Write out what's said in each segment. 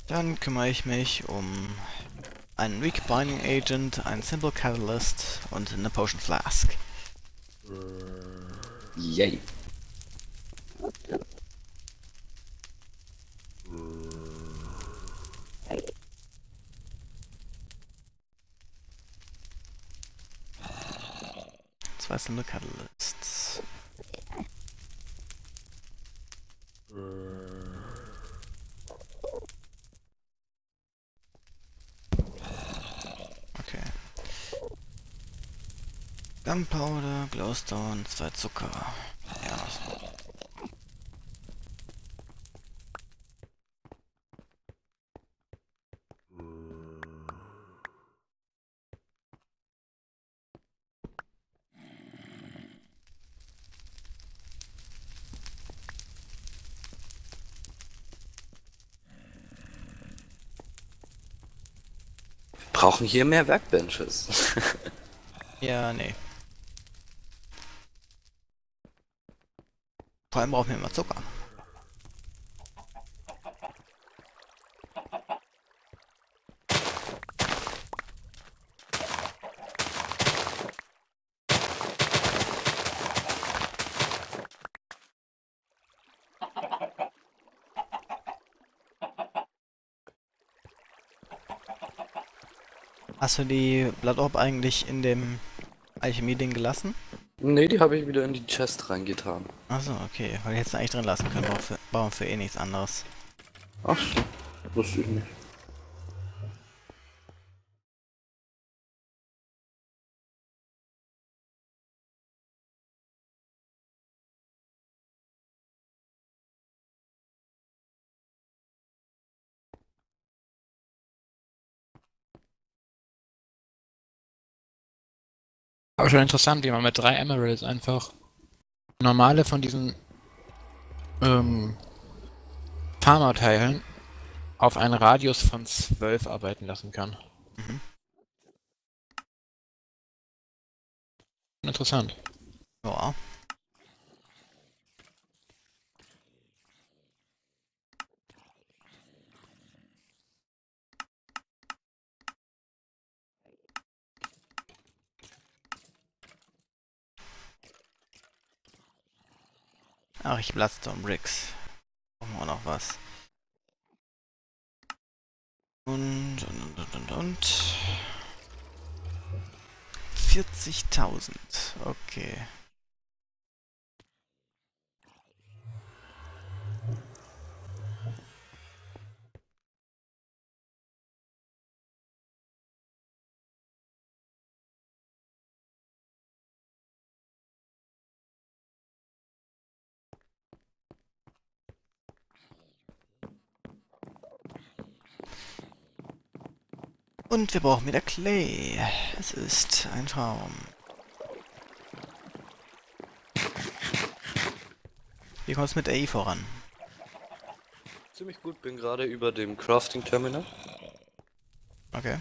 Dann kümmere ich mich um einen Weak Binding Agent, einen Simple Catalyst und eine Potion Flask. Yay. Zwei Simple Catalysts. Okay. Gunpowder, Glowstone, 2 Zucker. Ja, so. Brauchen hier mehr Werkbenches. Ja, nee. Vor allem brauchen wir immer Zucker. Hast du die Blood Orb eigentlich in dem Alchemie-Ding gelassen? Nee, die habe ich wieder in die Chest reingetan. Achso, okay. Weil ich hätte es eigentlich drin lassen können. Brauchen für eh nichts anderes. Ach so, wusste ich nicht. Aber schon interessant, wie man mit 3 Emeralds einfach normale von diesen ähm, Farmer-Teilen auf einen Radius von 12 arbeiten lassen kann. Mhm. Interessant. Ja. Ach, ich Bloodstone Bricks. Brauchen wir auch noch was. Und. 40.000. Okay. Und wir brauchen wieder Clay. Es ist ein Traum. Wie kommt es mit AI voran? Ziemlich gut, bin gerade über dem Crafting Terminal. Okay.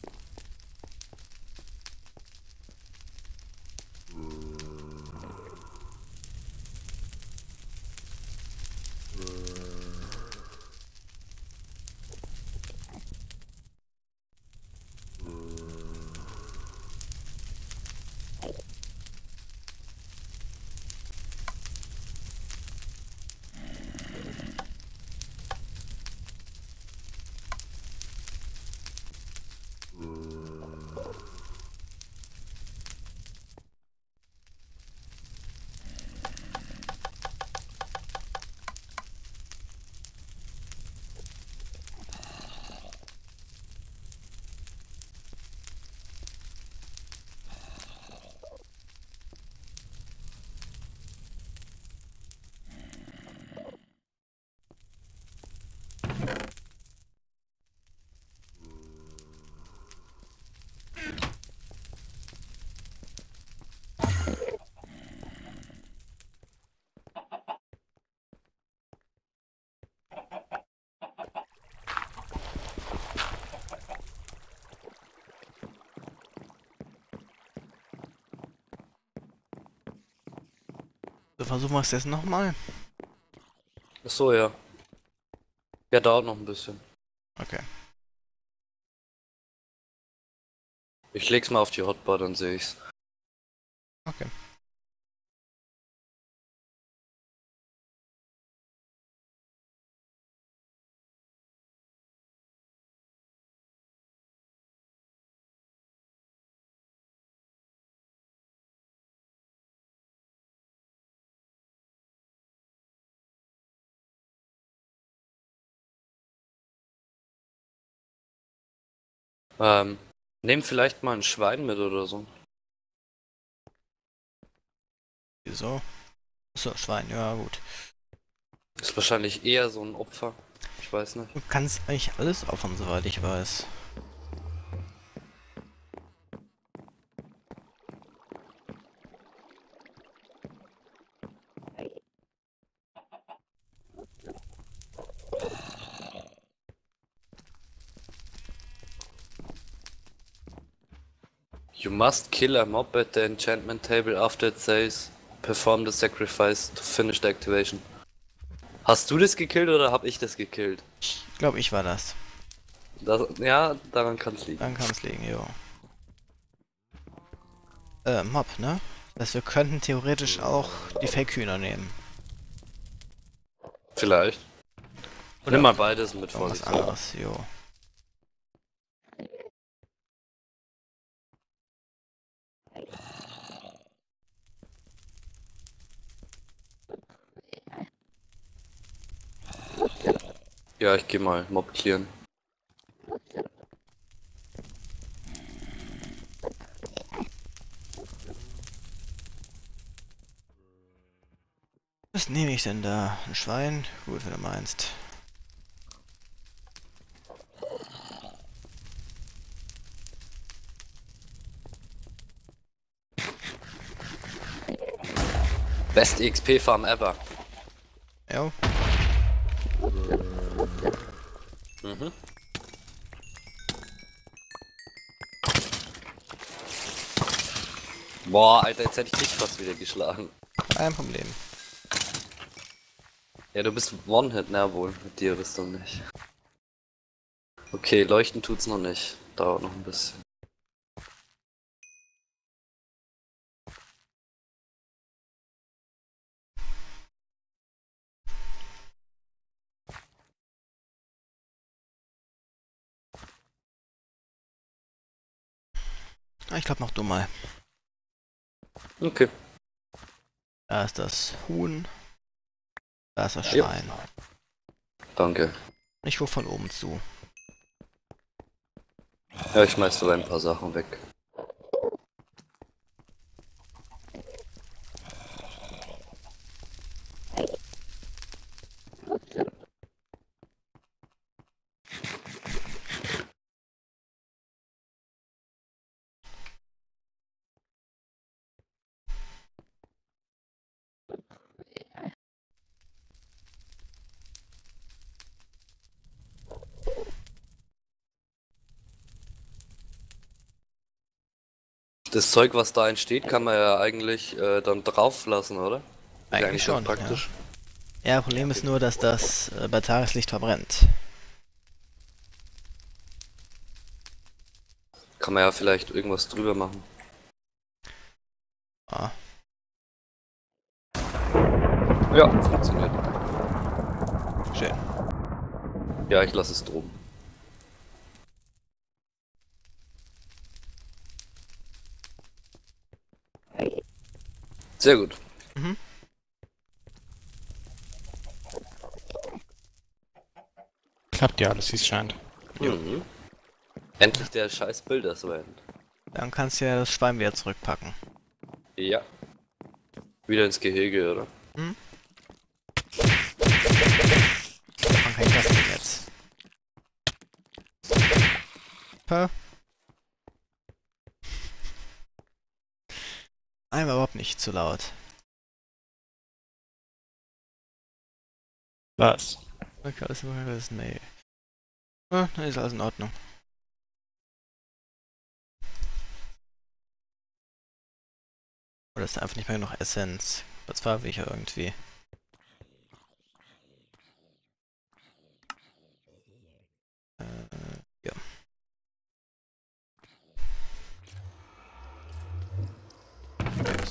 So, versuchen wir es jetzt nochmal. Ach so, ja. Ja, dauert noch ein bisschen. Okay. Ich leg's mal auf die Hotbar, dann sehe ich's. Okay. Nehm vielleicht mal ein Schwein mit oder so. Wieso? Achso, Schwein, ja gut. Ist wahrscheinlich eher so ein Opfer. Ich weiß nicht. Du kannst eigentlich alles opfern, soweit ich weiß. You must kill a mob at the enchantment table after it says perform the sacrifice to finish the activation. Hast du das gekillt oder hab ich das gekillt? Ich glaube, ich war das. Ja, daran kann's liegen. Dann kann es liegen, jo. Mob, ne? Das heißt, wir könnten theoretisch auch die Fake-Hühner nehmen. Vielleicht. Oder Nimm mal beides mit irgendwas Vorsicht. anderes, jo. Ja, ich geh mal Mob clearen. Was nehme ich denn da? Ein Schwein? Gut, wenn du meinst. Best XP Farm ever. Jo. Mhm. Boah, Alter, jetzt hätte ich dich fast wieder geschlagen. Kein Problem. Ja, du bist One-Hit, na wohl, mit dir Rüstung nicht. Okay, leuchten tut's noch nicht. Dauert noch ein bisschen. Ah, ich glaube, mach du mal. Okay. Da ist das Huhn. Da ist das Ja. Schwein. Danke. Ich guck von oben zu. Ja, ich schmeiß dabei ein paar Sachen weg. Das Zeug, was da entsteht, kann man ja eigentlich dann drauf lassen, oder? Ist ja Eigentlich ganz schon, praktisch. Ja, Problem ist nur, dass das bei Tageslicht verbrennt. Kann man ja vielleicht irgendwas drüber machen. Ah, Ja, funktioniert. schön. Ja, ich lasse es drum. Sehr gut. Mhm. Klappt ja alles, wie es scheint. Mhm. Endlich der scheiß Bilderswand. Dann kannst du ja das Schwein wieder zurückpacken. Ja. Wieder ins Gehege, oder? Wann kann ich das denn jetzt? Hä? Einmal überhaupt nicht zu laut. Was? Okay, alles ist nee. Ah, dann ist alles in Ordnung. Oder ist da einfach nicht mehr genug Essenz? Das war ich ja irgendwie.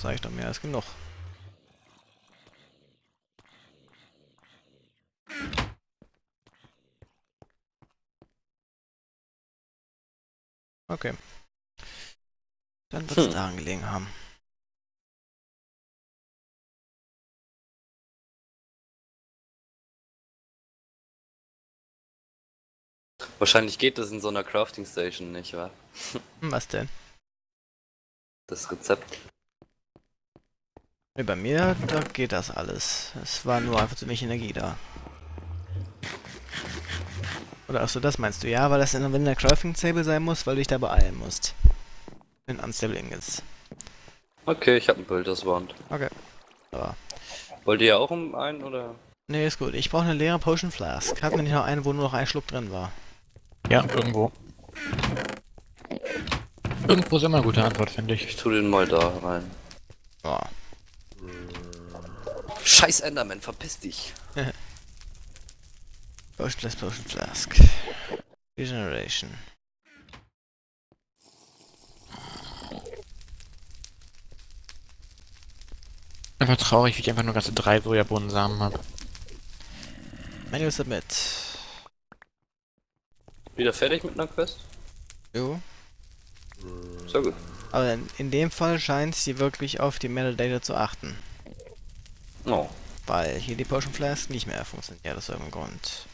ist eigentlich noch mehr als genug. Okay. Dann wird es daran gelegen haben. Wahrscheinlich geht das in so einer Crafting Station nicht, wa? Was denn? Das Rezept. Nee, bei mir, da geht das alles. Es war nur einfach zu wenig Energie da. Oder achso, das meinst du? Ja, weil das in der Crafting Table sein muss, weil du dich da beeilen musst. In Unstable Ingots. Okay, ich habe ein Builders Wand. Okay. So. Wollt ihr ja auch um einen, oder? Nee, ist gut. Ich brauche eine leere Potion Flask. Hatten wir nicht noch eine, wo nur noch ein Schluck drin war? Ja, irgendwo. Irgendwo ist immer eine gute Antwort, finde ich. Ich tu den mal da rein. Oh. Scheiß Enderman, verpiss dich. Potion Flask. Regeneration. Einfach traurig, wie ich einfach nur ganze 3 Sojabohnensamen habe. Manual Submit. Wieder fertig mit einer Quest? Jo. Sehr gut. Aber in dem Fall scheint sie wirklich auf die Metadata zu achten. Oh. Weil hier die Potion Flask nicht mehr funktioniert, aus irgendeinem Grund.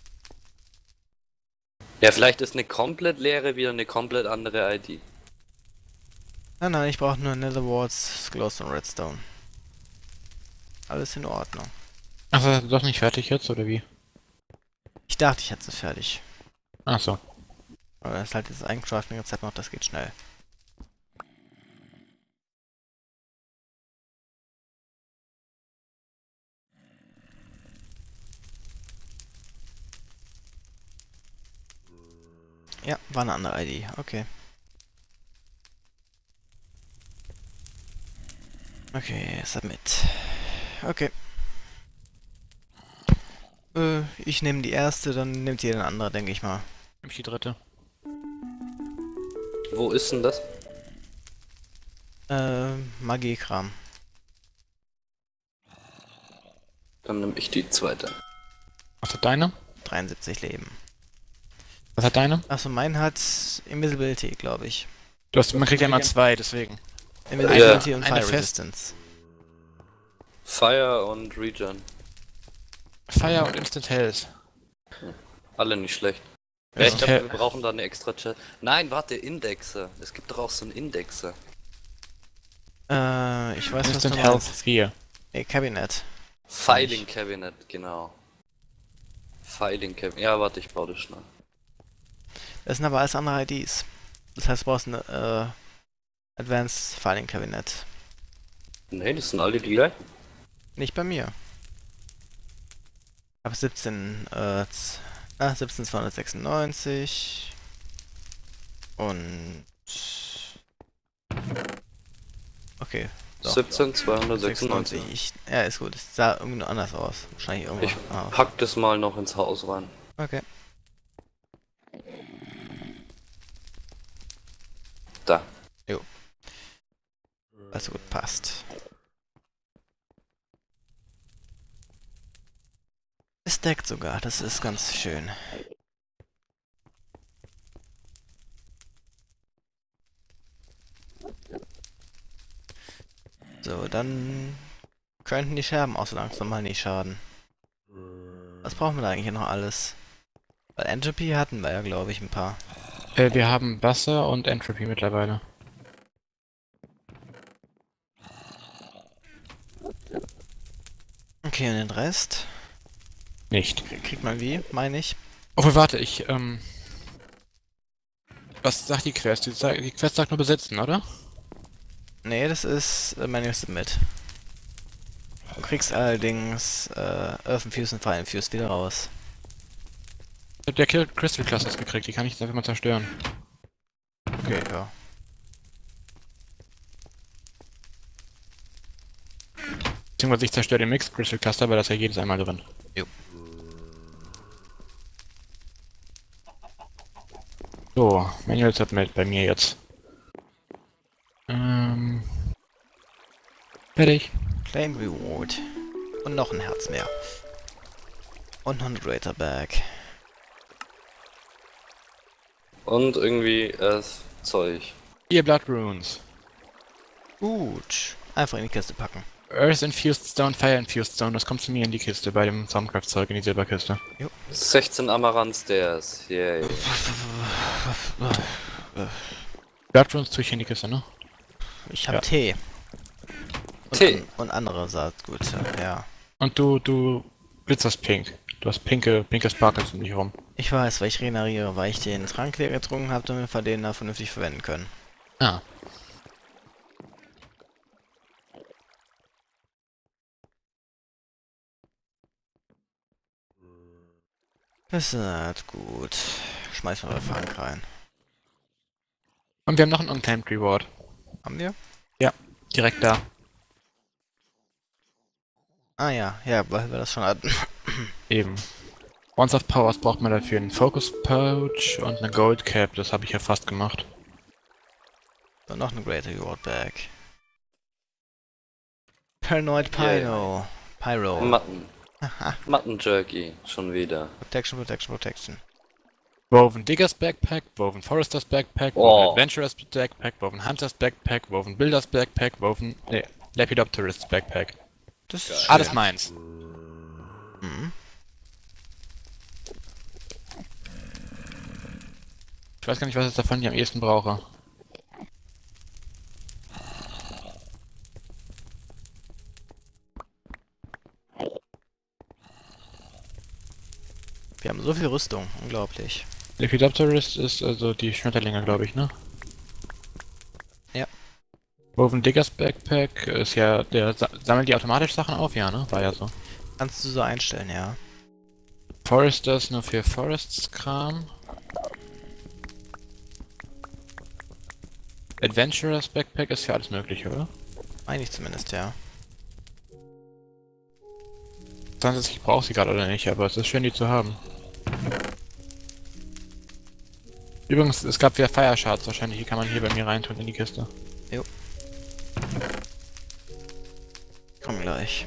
Ja, vielleicht ist eine komplett leere wieder eine komplett andere ID. Nein, nein, ich brauche nur Nether Warts, Glowstone, Redstone. Alles in Ordnung. Achso, ist doch nicht fertig jetzt, oder wie? Ich dachte, ich hätte es fertig. Achso. Aber das ist halt das Eigencrafting-Rezept noch, das geht schnell. Ja, war eine andere ID, okay. Okay, Submit. Okay. Ich nehme die erste, dann nimmt jeder eine andere, denke ich mal. Nimm ich die dritte. Wo ist denn das? Magiekram. Dann nehme ich die zweite. Was hat deine? 73 Leben. Was hat deine? Achso, mein hat Invisibility, glaube ich. Man kriegt ja immer 2, deswegen. Invisibility und Eine Fire Fest- Resistance. Fire und Regen. Fire und Instant Health. Alle nicht schlecht. Ja. Ja, ich glaube, wir brauchen da eine extra Chat. Nein, warte, Indexe. Es gibt doch auch so einen Indexe. Ich weiß, was du Instant meinst. Health 4. Nee, Cabinet. Filing Cabinet, genau. Filing Cabinet. Ja, warte, ich baue das schnell. Das sind aber alles andere IDs. Das heißt, du brauchst eine Advanced Filing Cabinet. Nee, das sind alle die gleichen. Nicht bei mir. Ab 17296 und okay. So. 17296. Ja, ist gut. Es sah irgendwie nur anders aus. Wahrscheinlich irgendwo. Ich pack das mal noch ins Haus rein. Okay. Da. Also gut, passt. Es deckt sogar, das ist ganz schön. So, dann könnten die Scherben auch so langsam mal nicht schaden. Was brauchen wir da eigentlich noch alles? Weil Entropy hatten wir ja, glaube ich, ein paar. Wir haben Wasser und Entropy mittlerweile. Okay, und den Rest? Nicht. Kriegt man wie, meine ich. Oh, warte, was sagt die Quest? Die Quest sagt nur besitzen, oder? Nee, das ist Manual Submit. Du kriegst allerdings Earthen Fuse und Fire Infused wieder raus. Ich hab ja Crystal Clusters gekriegt, die kann ich jetzt einfach mal zerstören. Okay, ja. Beziehungsweise ich zerstöre den Mixed Crystal Cluster, weil das ja jedes einmal drin. Jo. So, Manual Submit bei mir jetzt. Fertig. Claim Reward. Und noch ein Herz mehr. Und noch ein Greater Bag. Und irgendwie Zeug. 4 Blood Runes. Gut. Einfach in die Kiste packen. Earth Infused Stone, Fire Infused Stone, das kommt zu mir in die Kiste bei dem Soundcraft-Zeug in die Silberkiste. 16 Amaranth Stairs. Yay. Blood Runes tue ich in die Kiste, ne? Ich habe Ja. Tee. Tee. Und andere Saatgut, ja. Und du glitzerst pink. Du hast pinke Sparkles um dich herum. Ich weiß, weil ich regeneriere, weil ich den Trank leer getrunken habe, damit wir den da vernünftig verwenden können. Ah. Das ist gut. Schmeiß mal bei Frank rein. Und wir haben noch einen Unclaimed Reward. Haben wir? Direkt da. Ah ja, weil wir das schon hatten. Eben. Once of Powers braucht man dafür einen Focus Pouch und eine Gold Cap, das habe ich ja fast gemacht. Und noch eine Greater Reward Bag. Paranoid Pyro. Pyro. Mutton. Aha. Mutton Jerky. Schon wieder. Protection, Protection, Protection. Woven Diggers Backpack, Woven Foresters Backpack, Woven Adventurers Backpack, Woven Hunters Backpack, Woven Builders Backpack, Woven Lepidopterist Backpack. Das ist Alles schön. meins. Mhm. Ich weiß gar nicht, was ich davon am ehesten brauche. Wir haben so viel Rüstung, unglaublich. Lepidopterist ist also die Schmetterlinge, glaube ich, ne? Ja. Woven Diggers Backpack ist ja, der sammelt die automatisch Sachen auf, ja, ne? War ja so. Kannst du so einstellen, ja. Foresters nur für Forests-Kram. Adventurers Backpack ist für alles mögliche, oder? Meine ich zumindest, ja. Ich brauche sie gerade oder nicht, aber es ist schön, die zu haben. Übrigens, es gab wieder Fire Shards wahrscheinlich, die kann man hier bei mir reintun in die Kiste. Komm gleich.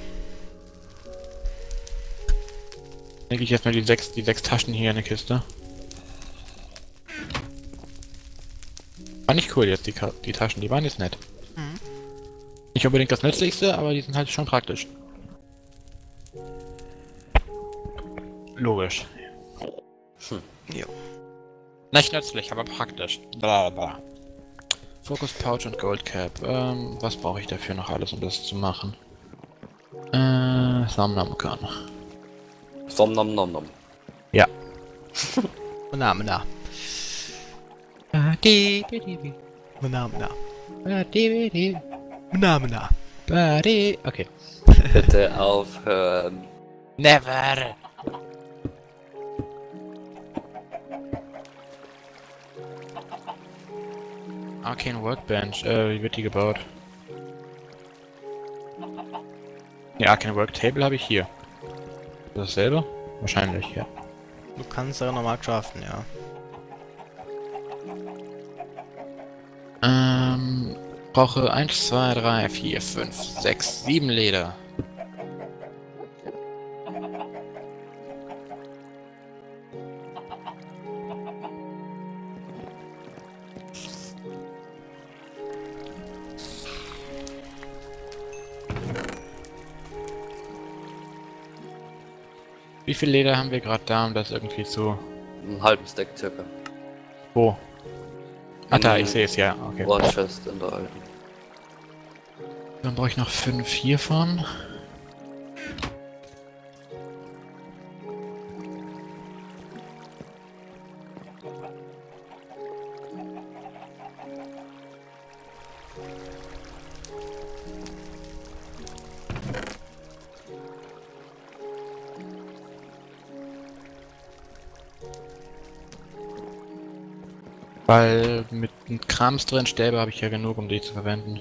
Dann lege ich erstmal die sechs Taschen hier in der Kiste. War nicht cool jetzt, die Taschen, die waren jetzt nett. Mhm. Nicht unbedingt das Nützlichste, aber die sind halt schon praktisch. Logisch. Jo. Nicht nützlich, aber praktisch. Bla bla. Focus Pouch und Gold Cap. Was brauche ich dafür noch alles, um das zu machen? Samnamkan. Som nom nom nom. Ja. Na. Mana. Okay. Bitte aufhören. Never! Arcane Workbench, wie wird die gebaut? Die Arcane Worktable habe ich hier. Ist das dasselbe? Wahrscheinlich, ja. Du kannst ja nochmal craften, ja. Brauche 1, 2, 3, 4, 5, 6, 7 Leder. Wie viel Leder haben wir gerade da, um das irgendwie zu... Einen halben Stack circa. Wo? Ah, da, ich sehe es, ja, okay. One Chest in der alten. Dann brauche ich noch 5 hiervon. Weil mit Krams drin, Stäbe habe ich ja genug, um die zu verwenden.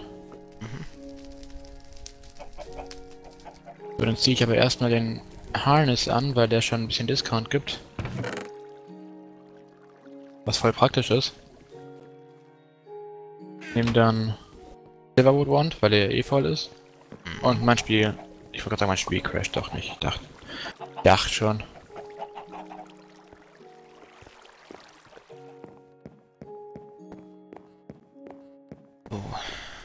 So, dann ziehe ich aber erstmal den Harness an, weil der schon ein bisschen Discount gibt. Was voll praktisch ist. Nehme dann Silverwood Wand, weil der eh voll ist. Und mein Spiel... Ich wollte gerade sagen, mein Spiel crasht doch nicht. Ich dachte schon. Oh.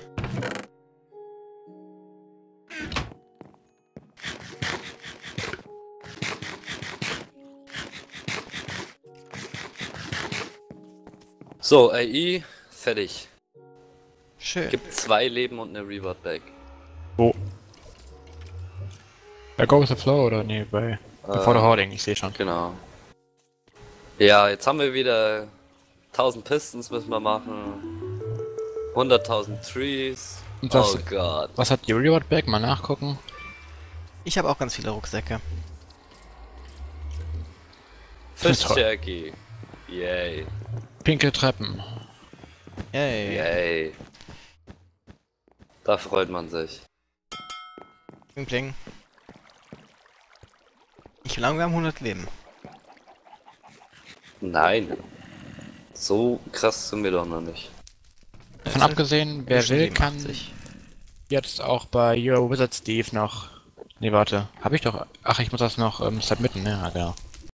So, AI, fertig. Schön. Gibt 2 Leben und eine Reward Bag. Wo? Bei Go with the Flow oder nee, bei Before the Hoarding, ich sehe schon. Genau. Ja, jetzt haben wir wieder 1000 Pistons müssen wir machen. 100.000 Trees. Und das- Oh Gott. Was hat die Reward Bag? Mal nachgucken. Ich habe auch ganz viele Rucksäcke. Fish Toll. Jerky. Yay. Pinke Treppen. Yay. Yay. Da freut man sich. Bling, bling. Ich will wir haben 100 Leben. Nein. So krass sind wir doch noch nicht. Davon abgesehen, wer Zwischen will, kann 87. jetzt auch bei Your Wizard Steve noch... Nee, warte. Habe ich doch... Ach, ich muss das noch submitten, ne? Ja, genau.